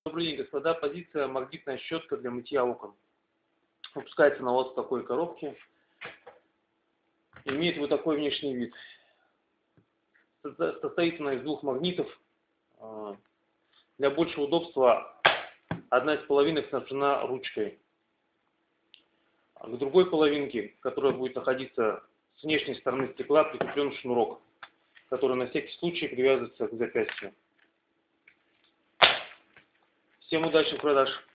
Добрый день, господа. Позиция магнитная щетка для мытья окон. Выпускается на вот такой коробке. Имеет вот такой внешний вид. Состоит она из двух магнитов. Для большего удобства одна из половинок снабжена ручкой. К другой половинке, которая будет находиться с внешней стороны стекла, прикреплен шнурок, который на всякий случай привязывается к запястью. Всем удачных продаж!